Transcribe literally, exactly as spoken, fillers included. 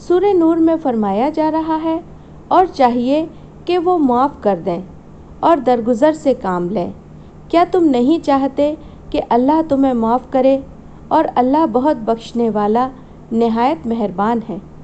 सूरह नूर में फरमाया जा रहा है और चाहिए कि वो माफ़ कर दें और दरगुजर से काम लें। क्या तुम नहीं चाहते कि अल्लाह तुम्हें माफ़ करे और अल्लाह बहुत बख्शने वाला निहायत मेहरबान है।